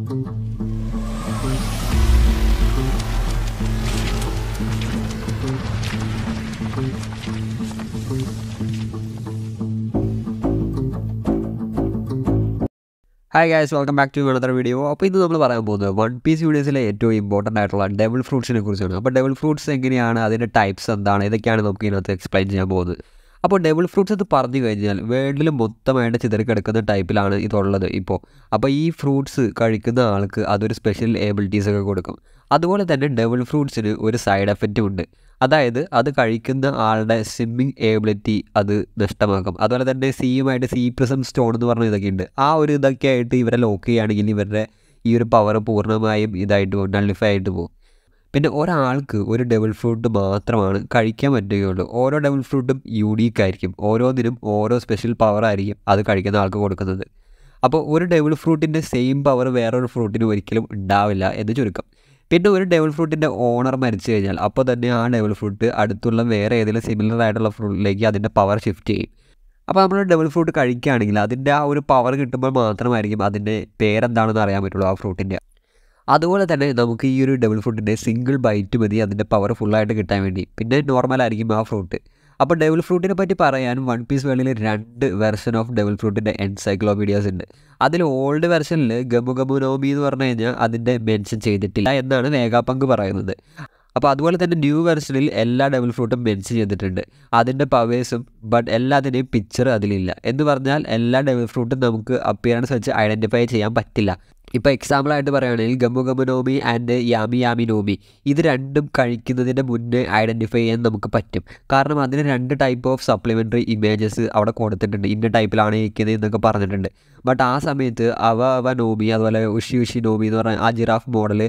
Hi guys, welcome back to another video. അപ്പോൾ ഇന്ന് നമ്മൾ പറയാൻ പോകുന്നത് വൺ പീസ് വീഡിയോസിലെ ഏറ്റവും ഇമ്പോർട്ടൻ്റ് ആയിട്ടുള്ള ഡെവിൾ ഫ്രൂട്ട്സിനെ കുറിച്ചാണ്. അപ്പോൾ ഡെവിൾ ഫ്രൂട്ട്സ് എങ്ങനെയാണ്, അതിൻ്റെ ടൈപ്സ് എന്താണ്, ഇതൊക്കെയാണ് നമുക്ക് ഇതിനകത്ത് എക്സ്പ്ലെയിൻ ചെയ്യാൻ പോകുന്നത്. അപ്പോൾ ഡെവിൾ ഫ്രൂട്ട്സ് എന്ന് പറഞ്ഞു കഴിഞ്ഞാൽ വേൾഡിൽ മൊത്തമായിട്ട് ചിതറിക്കിടക്കുന്ന ടൈപ്പിലാണ് ഇതുള്ളത് ഇപ്പോൾ. അപ്പോൾ ഈ ഫ്രൂട്ട്സ് കഴിക്കുന്ന ആൾക്ക് അതൊരു സ്പെഷ്യൽ എബിലിറ്റീസ് ഒക്കെ കൊടുക്കും. അതുപോലെ തന്നെ ഡെവിൾ ഫ്രൂട്ട്സിന് ഒരു സൈഡ് എഫക്റ്റും ഉണ്ട്. അതായത് അത് കഴിക്കുന്ന ആളുടെ സ്വിമ്മിങ് എബിലിറ്റി അത് നഷ്ടമാക്കും. അതുപോലെ തന്നെ സിയുമായിട്ട് സി പ്രിസം സ്റ്റോൺ എന്ന് പറഞ്ഞ ഇതൊക്കെ ഉണ്ട്. ആ ഒരു ഇതൊക്കെ ആയിട്ട് ഇവരെ ലോക്ക് ചെയ്യുകയാണെങ്കിൽ ഇവരുടെ ഈ ഒരു പവർ പൂർണ്ണമായും ഇതായിട്ട് പോകും, നള്ളിഫൈ ആയിട്ട് പോകും. പിന്നെ ഒരാൾക്ക് ഒരു ഡെവിൾ ഫ്രൂട്ട് മാത്രമാണ് കഴിക്കാൻ പറ്റുകയുള്ളൂ. ഓരോ ഡെവിൾ ഫ്രൂട്ടും യൂണീക്ക് ആയിരിക്കും. ഓരോന്നിനും ഓരോ സ്പെഷ്യൽ പവർ ആയിരിക്കും അത് കഴിക്കുന്ന ആൾക്ക് കൊടുക്കുന്നത്. അപ്പോൾ ഒരു ഡെവിൾ ഫ്രൂട്ടിൻ്റെ സെയിം പവർ വേറൊരു ഫ്രൂട്ടിന് ഒരിക്കലും ഉണ്ടാവില്ല എന്ന് ചുരുക്കം. പിന്നെ ഒരു ഡെവിൾ ഫ്രൂട്ടിൻ്റെ ഓണർ മരിച്ചു കഴിഞ്ഞാൽ അപ്പോൾ തന്നെ ആ ഡെവിൾ ഫ്രൂട്ട് അടുത്തുള്ള വേറെ ഏതെങ്കിലും സിമിലർ ആയിട്ടുള്ള ഫ്രൂട്ടിലേക്ക് അതിൻ്റെ പവർ ഷിഫ്റ്റ് ചെയ്യും. അപ്പോൾ നമ്മൾ ഡെവിൾ ഫ്രൂട്ട് കഴിക്കുകയാണെങ്കിൽ അതിൻ്റെ ആ ഒരു പവർ കിട്ടുമ്പോൾ മാത്രമായിരിക്കും അതിൻ്റെ പേരെന്താണെന്ന് അറിയാൻ പറ്റുള്ളൂ ആ ഫ്രൂട്ടിൻ്റെ. അതുപോലെ തന്നെ നമുക്ക് ഈ ഒരു ഡെവിൾ ഫ്രൂട്ടിൻ്റെ സിംഗിൾ ബൈറ്റ് മതി അതിൻ്റെ പവർ ഫുള്ളായിട്ട് കിട്ടാൻ വേണ്ടി. പിന്നെ നോർമലായിരിക്കും ആ ഫ്രൂട്ട്. അപ്പോൾ ഡെവിൾ ഫ്രൂട്ടിനെ പറ്റി പറയാൻ വൺ പീസ് വേൾഡിൽ 2 വെർഷൻ ഓഫ് ഡെവിൾ ഫ്രൂട്ടിൻ്റെ എൻസൈക്ലോപീഡിയാസ് ഉണ്ട്. അതിൽ ഓൾഡ് വെർഷനിൽ ഗമുഗമുനോമി എന്ന് പറഞ്ഞു കഴിഞ്ഞാൽ അതിൻ്റെ മെൻഷൻ ചെയ്തിട്ടില്ല എന്നാണ് വേഗാപങ്ക് പറയുന്നത്. അപ്പോൾ അതുപോലെ തന്നെ ന്യൂ വെർഷനിൽ എല്ലാ ഡെവിൾ ഫ്രൂട്ടും മെൻഷൻ ചെയ്തിട്ടുണ്ട്, അതിൻ്റെ പവേഴ്സും. ബട്ട് എല്ലാത്തിൻ്റെയും പിക്ചർ അതിലില്ല. എന്ന് പറഞ്ഞാൽ എല്ലാ ഡെവിൾ ഫ്രൂട്ടും നമുക്ക് അപ്പിയറൻസ് വെച്ച് ഐഡൻറ്റിഫൈ ചെയ്യാൻ പറ്റില്ല. ഇപ്പോൾ എക്സാമ്പിളായിട്ട് പറയുകയാണെങ്കിൽ Gomu Gomu no Mi and Yami Yami no Mi രണ്ടും കഴിക്കുന്നതിൻ്റെ മുന്നേ ഐഡൻറ്റിഫൈ ചെയ്യാൻ നമുക്ക് പറ്റും. കാരണം അതിന് 2 ടൈപ്പ് ഓഫ് സപ്ലിമെൻ്ററി ഇമേജസ് അവിടെ കൊടുത്തിട്ടുണ്ട്. ഇന്ന ടൈപ്പിലാണ് ഇരിക്കുന്നത് എന്നൊക്കെ പറഞ്ഞിട്ടുണ്ട്. ബട്ട് ആ സമയത്ത് അവ നോമി അതുപോലെ ഉഷി നോമി എന്ന് പറഞ്ഞാൽ ആ ജിറാഫ് മോഡൽ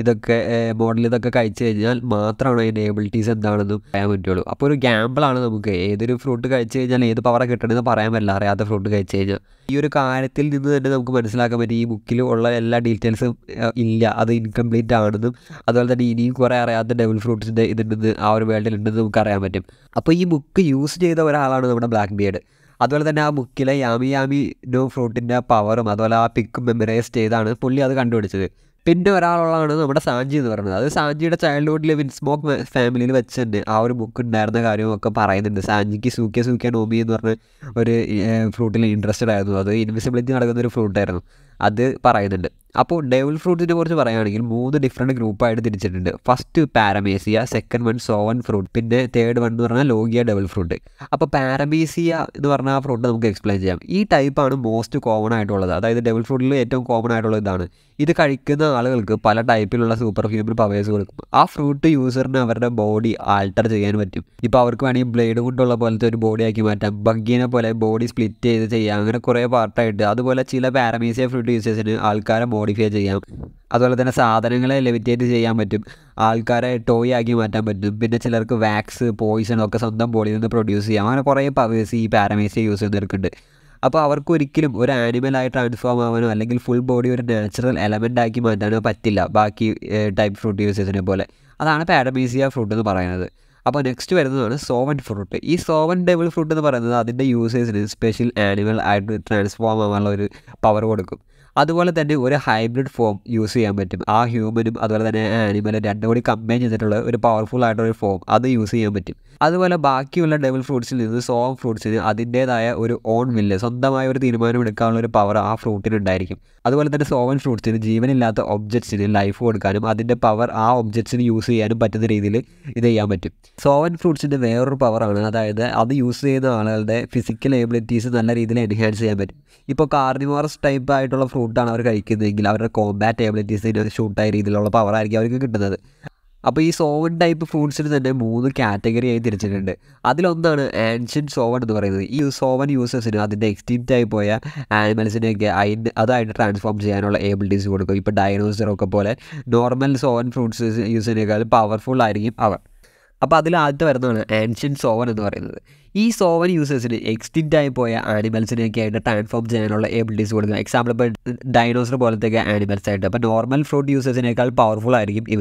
ഇതൊക്കെ കഴിച്ചു കഴിഞ്ഞാൽ മാത്രമാണ് അതിൻ്റെ എബിലിറ്റീസ് എന്താണെന്നും പറയാൻ പറ്റുള്ളൂ. അപ്പോൾ ഒരു ഗ്യാമ്പിളാണ് നമുക്ക്. ഏതൊരു ഫ്രൂട്ട് കഴിച്ചു കഴിഞ്ഞാൽ ഏത് പവറാണ് കിട്ടണമെന്ന് പറയാൻ പറ്റില്ല അറിയാത്ത ഫ്രൂട്ട് കഴിച്ചു കഴിഞ്ഞാൽ. ഈ ഒരു കാര്യത്തിൽ നിന്ന് തന്നെ നമുക്ക് മനസ്സിലാക്കാൻ പറ്റും ഈ ബുക്കിൽ ഉള്ള എല്ലാ ഡീറ്റെയിൽസും ഇല്ല, അത് ഇൻകംപ്ലീറ്റ് ആണെന്നും. അതുപോലെ തന്നെ ഇനിയും കുറേ അറിയാത്ത ഡെവിൾ ഫ്രൂട്ട്സിൻ്റെ ഇതുണ്ടെന്ന് ആ ഒരു വേൾഡിലുണ്ടെന്ന് നമുക്ക് അറിയാൻ പറ്റും. അപ്പോൾ ഈ ബുക്ക് യൂസ് ചെയ്ത ഒരാളാണ് നമ്മുടെ ബ്ലാക്ക് ബിയർഡ്. അതുപോലെ തന്നെ ആ ബുക്കിലെ യാമി നോ ഫ്രൂട്ടിൻ്റെ പവറും അതുപോലെ ആ പിക്കും മെമ്മറൈസ് ചെയ്താണ് പുള്ളി അത് കണ്ടുപിടിച്ചത്. പിന്നെ ഒരാളാണ് നമ്മുടെ സാഞ്ചി എന്ന് പറയുന്നത്. അത് സാഞ്ചിയുടെ ചൈൽഡ്ഹുഡിൽ വിൻസ്മോക്ക് ഫാമിലിയിൽ വെച്ച് തന്നെ ആ ഒരു ബുക്ക് ഉണ്ടായിരുന്ന കാര്യമൊക്കെ പറയുന്നുണ്ട്. സാഞ്ചിക്ക് സൂക്യ നോമി എന്ന് പറഞ്ഞ ഒരു ഫ്രൂട്ടിൽ ഇൻട്രസ്റ്റഡ് ആയിരുന്നു. അത് ഇൻവിസിബിലിറ്റി നടക്കുന്ന ഒരു ഫ്രൂട്ടായിരുന്നു, അത് പറയുന്നുണ്ട്. അപ്പോൾ ഡെവിൾ ഫ്രൂട്ടിനെ കുറിച്ച് പറയുകയാണെങ്കിൽ 3 ഡിഫറെൻറ്റ് ഗ്രൂപ്പായിട്ട് തിരിച്ചിട്ടുണ്ട്. First Paramecia, second one Zoan fruit, പിന്നെ തേർഡ് വൺ എന്ന് പറഞ്ഞാൽ ലോഗിയ ഡെവിൾ ഫ്രൂട്ട്. അപ്പോൾ പാരമേസിയ എന്ന് പറഞ്ഞാൽ ആ ഫ്രൂട്ട് നമുക്ക് എക്സ്പ്ലെയിൻ ചെയ്യാം. ഈ ടൈപ്പാണ് മോസ്റ്റ് കോമൺ ആയിട്ടുള്ളത്. അതായത് ഡെവിൾ ഫ്രൂട്ടിൽ ഏറ്റവും കോമൺ ആയിട്ടുള്ള ഇതാണ്. ഇത് കഴിക്കുന്ന ആളുകൾക്ക് പല ടൈപ്പിലുള്ള സൂപ്പർ ഹ്യൂമൻ പവേഴ്സ് കൊടുക്കും. ആ ഫ്രൂട്ട് യൂസറിന് അവരുടെ ബോഡി ആൾട്ടർ ചെയ്യാൻ പറ്റും. ഇപ്പോൾ അവർക്ക് വേണമെങ്കിൽ ബ്ലേഡ് കൊണ്ടുള്ള പോലത്തെ ഒരു ബോഡി ആക്കി മാറ്റാം, ബഗ്ഗിനെ പോലെ ബോഡി സ്പ്ലിറ്റ് ചെയ്ത് ചെയ്യാം, അങ്ങനെ കുറേ പാർട്ടായിട്ട്. അതുപോലെ ചില പാരമേസിയ ഫ്രൂട്ട് യൂസേഴ്സിന് ആൾക്കാരെ മോഡിഫൈ ചെയ്യാം. അതുപോലെ തന്നെ സാധനങ്ങളെ ലെവിറ്റേറ്റ് ചെയ്യാൻ പറ്റും, ആൾക്കാരെ ടോയ് ആക്കി മാറ്റാൻ പറ്റും. പിന്നെ ചിലർക്ക് വാക്സ്, പോയിസൺ ഒക്കെ സ്വന്തം ബോഡിയിൽ നിന്ന് പ്രൊഡ്യൂസ് ചെയ്യാം. അങ്ങനെ കുറേ പവേഴ്സ് ഈ പാരമേസിയ യൂസ് ചെയ്യുന്നവർക്കുണ്ട്. അപ്പോൾ അവർക്ക് ഒരിക്കലും ഒരു ആനിമലായി ട്രാൻസ്ഫോം ആവാനോ അല്ലെങ്കിൽ ഫുൾ ബോഡി ഒരു നാച്ചുറൽ എലമെൻ്റ് ആക്കി മാറ്റാനോ പറ്റില്ല ബാക്കി ടൈപ്പ് ഫ്രൂട്ട് യൂസേഴ്സിനെ പോലെ. അതാണ് പാരമേസിയ ഫ്രൂട്ട് എന്ന് പറയുന്നത്. അപ്പോൾ നെക്സ്റ്റ് വരുന്നതാണ് സോവൻ ഫ്രൂട്ട്. ഈ സോവൻ ഡെവിൾ ഫ്രൂട്ട് എന്ന് പറയുന്നത് അതിൻ്റെ യൂസേഴ്സിന് സ്പെഷ്യൽ ആനിമൽ ആയിട്ട് ട്രാൻസ്ഫോം ആവാനുള്ള ഒരു പവർ കൊടുക്കും. അതുപോലെ തന്നെ ഒരു ഹൈബ്രിഡ് ഫോം യൂസ് ചെയ്യാൻ പറ്റും. ആ ഹ്യൂമനും അതുപോലെ തന്നെ ആനിമലും രണ്ടും കൂടി കമ്പൈൻ ചെയ്തിട്ടുള്ള ഒരു പവർഫുൾ ആയിട്ടൊരു ഫോം അത് യൂസ് ചെയ്യാൻ പറ്റും. അതുപോലെ ബാക്കിയുള്ള ഡെവിൾ ഫ്രൂട്ട്സിൽ നിന്ന് സോവൻ ഫ്രൂട്ട്സിന് അതിൻ്റേതായ ഒരു ഓൺ വില്ല്, സ്വന്തമായ ഒരു തീരുമാനം എടുക്കാനുള്ള ഒരു പവർ ആ ഫ്രൂട്ടിനുണ്ടായിരിക്കും. അതുപോലെ തന്നെ സോവൻ ഫ്രൂട്ട്സിന് ജീവനില്ലാത്ത ഒബ്ജക്ട്സിന് ലൈഫ് കൊടുക്കാനും അതിൻ്റെ പവർ ആ ഒബ്ജക്ട്സിന് യൂസ് ചെയ്യാനും പറ്റുന്ന രീതിയിൽ ഇത് ചെയ്യാൻ പറ്റും. സോവൻ ഫ്രൂട്ട്സിൻ്റെ വേറൊരു പവറാണ്, അതായത് അത് യൂസ് ചെയ്യുന്ന ആളുകളുടെ ഫിസിക്കൽ എബിലിറ്റീസ് നല്ല രീതിയിൽ എൻഹാൻസ് ചെയ്യാൻ പറ്റും. ഇപ്പോൾ കാർണിവോറസ് ടൈപ്പ് ആയിട്ടുള്ള ഫ്രൂട്ടാണ് അവർ കഴിക്കുന്നതെങ്കിൽ അവരുടെ കോമ്പാറ്റ് എബിലിറ്റീസിന് ഷൂട്ടായ രീതിയിലുള്ള പവറായിരിക്കും അവർക്ക് കിട്ടുന്നത്. അപ്പോൾ ഈ സോവൻ ടൈപ്പ് ഫ്രൂട്ട്സിന് തന്നെ 3 കാറ്റഗറിയായി തിരിച്ചിട്ടുണ്ട്. അതിലൊന്നാണ് ആൻഷ്യൻറ്റ് സോവൻ എന്ന് പറയുന്നത്. ഈ സോവൻ യൂസേഴ്സിന് അതിൻ്റെ എക്സ്റ്റിൻറ്റ് ആയി പോയ ആനിമൽസിനെയൊക്കെ അതായിട്ട് ട്രാൻസ്ഫോം ചെയ്യാനുള്ള എബിലിറ്റീസ് കൊടുക്കും. ഇപ്പോൾ ഡൈനോസറൊക്കെ പോലെ നോർമൽ സോവൻ ഫ്രൂട്ട്സ് യൂസിനേക്കാൾ പവർഫുൾ ആയിരിക്കും അവർ. അപ്പോൾ അതിൽ ആദ്യത്തെ വരുന്നതാണ് ആൻഷ്യൻറ്റ് സോവൻ എന്ന് പറയുന്നത്. ഈ സോവൻ യൂസേഴ്സിന് എക്സ്റ്റിൻറ്റ് ആയി പോയ ആനിമൽസിനെയൊക്കെ ആയിട്ട് ട്രാൻസ്ഫോം ചെയ്യാനുള്ള എബിലിറ്റീസ് കൊടുക്കുക. എക്സാമ്പിൾ ഇപ്പോൾ ഡൈനോസർ പോലത്തെ ആനിമൽസ് ആയിട്ട്. അപ്പോൾ നോർമൽ ഫ്രൂട്ട് യൂസേഴ്സിനേക്കാൾ പവർഫുൾ ആയിരിക്കും ഇവർ.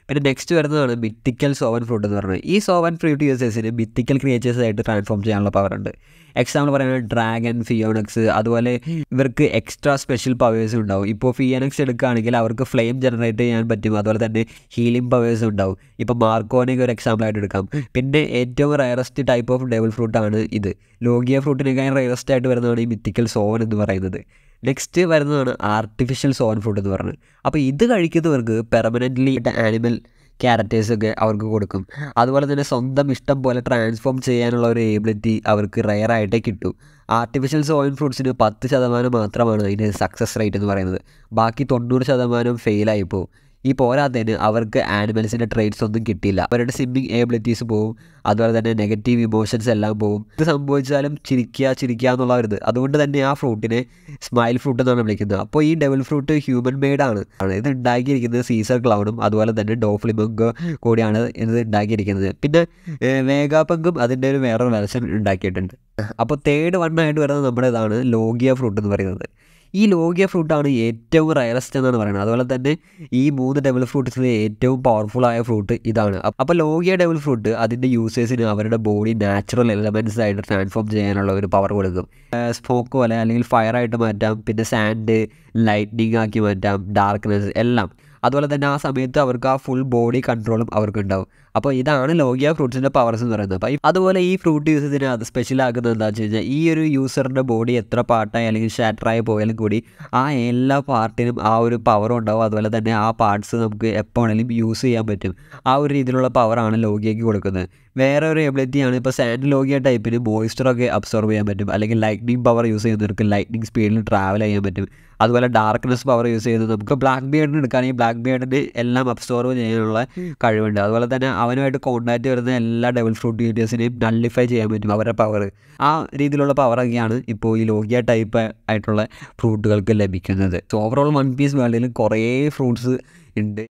പിന്നെ നെക്സ്റ്റ് വരുന്നതാണ് മിത്തിക്കൽ സോവൻ ഫ്രൂട്ട് എന്ന് പറയുന്നത്. ഈ സോവൻ ഫ്രൂട്ട് യൂസേഴ്സിന് മിത്തിക്കൽ ക്രിയേച്ചേഴ്സായിട്ട് ട്രാൻസ്ഫോം ചെയ്യാനുള്ള പവറുണ്ട്. എക്സാമ്പിൾ പറയുന്നത് ഡ്രാഗൺ, ഫിയോണക്സ്, അതുപോലെ ഇവർക്ക് എക്സ്ട്രാ സ്പെഷ്യൽ പവേഴ്സ് ഉണ്ടാവും. ഇപ്പോൾ ഫിയോണക്സ് എടുക്കുകയാണെങ്കിൽ അവർക്ക് ഫ്ലെയിം ജനറേറ്റ് ചെയ്യാൻ പറ്റും, അതുപോലെ തന്നെ ഹീലിംഗ് പവേഴ്സ് ഉണ്ടാവും. ഇപ്പോൾ മാർക്കോനെയൊക്കെ ഒരു എക്സാമ്പിളായിട്ട് എടുക്കാം. പിന്നെ ഏറ്റവും റയറസ്റ്റ് ടൈപ്പ് ഓഫ് ഡെവിൾ ഫ്രൂട്ടാണ് ഇത്. ലോഗിയ ഫ്രൂട്ടിനേക്കാൾ റയറസ്റ്റ് ആയിട്ട് വരുന്നതാണ് ഈ മിത്തിക്കൽ സോവൻ എന്ന് പറയുന്നത്. നെക്സ്റ്റ് വരുന്നതാണ് ആർട്ടിഫിഷ്യൽ സോവൻ ഫ്രൂട്ട് എന്ന് പറയുന്നത്. അപ്പോൾ ഇത് കഴിക്കുന്നവർക്ക് പെർമനൻ്റ്ലി ആനിമൽ ക്യാരക്ടേഴ്സൊക്കെ അവർക്ക് കൊടുക്കും. അതുപോലെ തന്നെ സ്വന്തം ഇഷ്ടം പോലെ ട്രാൻസ്ഫോം ചെയ്യാനുള്ള ഒരു എബിലിറ്റി അവർക്ക് റെയറായിട്ടേ കിട്ടും. ആർട്ടിഫിഷ്യൽ സോവൻ ഫ്രൂട്ട്സിന് 10% മാത്രമാണ് അതിൻ്റെ സക്സസ് റേറ്റ് എന്ന് പറയുന്നത്. ബാക്കി 90% ഫെയിലായിപ്പോൾ. ഈ പോരാത്തതിന് അവർക്ക് ആനിമൽസിൻ്റെ ട്രേറ്റ്സ് ഒന്നും കിട്ടിയില്ല. അവരുടെ സ്വിമ്മിങ് എബിലിറ്റീസ് പോവും, അതുപോലെ തന്നെ നെഗറ്റീവ് ഇമോഷൻസ് എല്ലാം പോവും. ഇത് സംഭവിച്ചാലും ചിരിക്കുക എന്നുള്ളവരുത്. അതുകൊണ്ട് തന്നെ ആ ഫ്രൂട്ടിനെ സ്മൈൽ ഫ്രൂട്ട് എന്നാണ് വിളിക്കുന്നത്. അപ്പോൾ ഈ ഡെവിൾ ഫ്രൂട്ട് ഹ്യൂമൻ മെയ്ഡാണ്. ഇത് ഉണ്ടാക്കിയിരിക്കുന്നത് സീസർ ക്ലൗഡും അതുപോലെ തന്നെ ഡോഫ്ലിമങ്കും കൂടിയാണ് ഇത് ഉണ്ടാക്കിയിരിക്കുന്നത്. പിന്നെ വേഗാപങ്കും അതിൻ്റെ ഒരു വേറൊരു വെർഷൻ ഉണ്ടാക്കിയിട്ടുണ്ട്. അപ്പോൾ തേർഡ് വണ്ണായിട്ട് വരുന്നത് നമ്മുടെ ഇതാണ് ലോഗിയ ഫ്രൂട്ട് എന്ന് പറയുന്നത്. ഈ ലോഗിയ ഫ്രൂട്ടാണ് ഏറ്റവും റയറസ്റ്റ് എന്നാണ് പറയുന്നത്. അതുപോലെ തന്നെ ഈ 3 ഡെവിൾ ഫ്രൂട്ട്സിൽ ഏറ്റവും പവർഫുള്ളായ ഫ്രൂട്ട് ഇതാണ്. അപ്പോൾ ലോഗിയ ഡെവിൾ ഫ്രൂട്ട് അതിൻ്റെ യൂസേഴ്സിന് അവരുടെ ബോഡി നാച്ചുറൽ എലമെൻറ്റ്സ് ആയിട്ട് ട്രാൻസ്ഫോം ചെയ്യാനുള്ള ഒരു പവർ കൊടുക്കും. സ്മോക്ക് പോലെ അല്ലെങ്കിൽ ഫയറായിട്ട് മാറ്റാം, പിന്നെ സാൻഡ് ലൈറ്റ്നിങ് ആക്കി മാറ്റാം, ഡാർക്ക്നെസ് എല്ലാം. അതുപോലെ തന്നെ ആ സമയത്ത് അവർക്ക് ആ ഫുൾ ബോഡി കൺട്രോളും അവർക്ക് ഉണ്ടാവും. അപ്പോൾ ഇതാണ് ലോഗിയ ഫ്രൂട്ട്സിൻ്റെ പവേഴ്സ് എന്ന് പറയുന്നത്. അപ്പോൾ അതുപോലെ ഈ ഫ്രൂട്ട് യൂസേഴ്സിനെ അത് സ്പെഷ്യലാക്കുന്നത് എന്താണെന്ന് വെച്ച് കഴിഞ്ഞാൽ, ഈ ഒരു യൂസറിൻ്റെ ബോഡി എത്ര പാർട്ടായി അല്ലെങ്കിൽ ഷാറ്ററായി പോയാലും കൂടി ആ എല്ലാ പാർട്ടിനും ആ ഒരു പവറും ഉണ്ടാവും. അതുപോലെ തന്നെ ആ പാർട്സ് നമുക്ക് എപ്പോൾ വേണമെങ്കിലും യൂസ് ചെയ്യാൻ പറ്റും. ആ ഒരു രീതിയിലുള്ള പവറാണ് ലോഗിയയ്ക്ക് കൊടുക്കുന്നത്. വേറെ ഒരു എബിലിറ്റിയാണ് ഇപ്പോൾ സാൻഡ് ലോഗിയ ടൈപ്പിന് മോയ്സ്ചറൊക്കെ അബ്സോർബ് ചെയ്യാൻ പറ്റും. അല്ലെങ്കിൽ ലൈറ്റ്നിങ് പവർ യൂസ് ചെയ്യുന്നവർക്ക് ലൈറ്റ്നിങ് സ്പീഡിൽ ട്രാവൽ ചെയ്യാൻ പറ്റും. അതുപോലെ ഡാർക്ക്നെസ് പവർ യൂസ് ചെയ്യുന്നത് നമുക്ക് ബ്ലാക്ക് ബിയർഡിന് എടുക്കുകയാണെങ്കിൽ ബ്ലാക്ക് ബിയർഡിന് എല്ലാം അബ്സോർബ് ചെയ്യാനുള്ള കഴിവുണ്ട്. അതുപോലെ തന്നെ അവനുമായിട്ട് കോൺടാക്റ്റ് വരുന്ന എല്ലാ ഡെവിൾ ഫ്രൂട്ട് യൂസേഴ്സിനെയും നള്ളിഫൈ ചെയ്യാൻ പറ്റും അവരുടെ പവർ. ആ രീതിയിലുള്ള പവറൊക്കെയാണ് ഇപ്പോൾ ഈ ലോഗിയ ടൈപ്പ് ആയിട്ടുള്ള ഫ്രൂട്ടുകൾക്ക് ലഭിക്കുന്നത്. സോ ഓവറോൾ വൺ പീസ് വേൾഡിൽ കുറേ ഫ്രൂട്ട്സ് ഉണ്ട്.